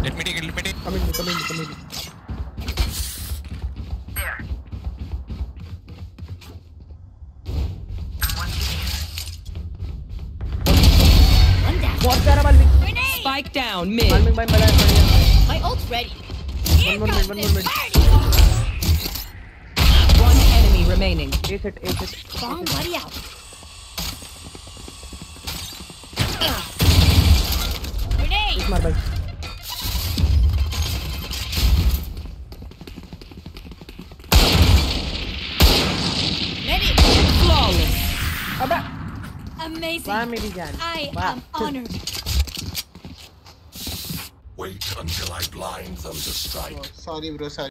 Let me take it. Come in. बहुत प्यारा बाल Spike down mid. भाई बड़ा है My ult's ready. One more mid. One enemy remaining. A set. Bomb buddy out. Grenade. मार भाई Medic. Flawless. अबे Amazing. वाह मेरी जान I वाह am honored. Wait until I blind them to strike. Sorry bro, sorry.